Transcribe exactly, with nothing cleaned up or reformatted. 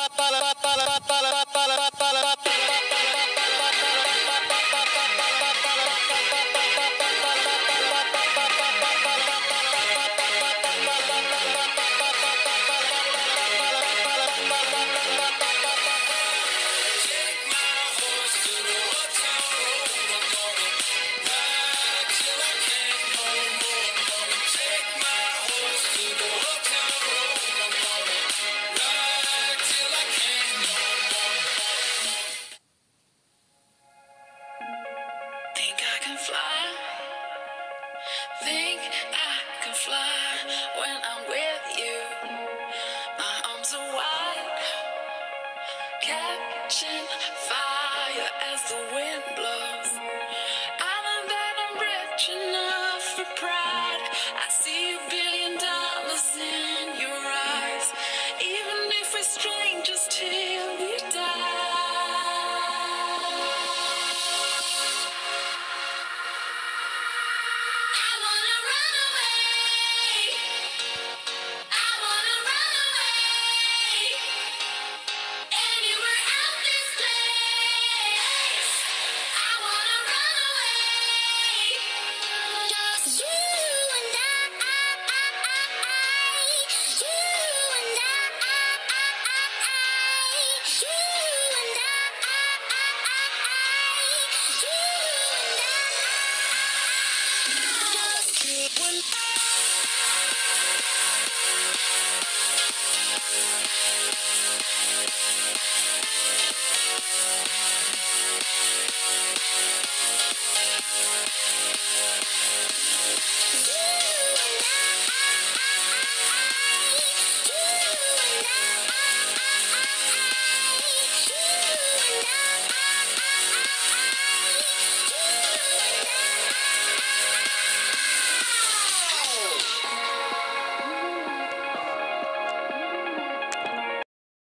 Think I can fly when I'm with you. My arms are wide, catching fire as the wind blows. I know that I'm rich enough for pride.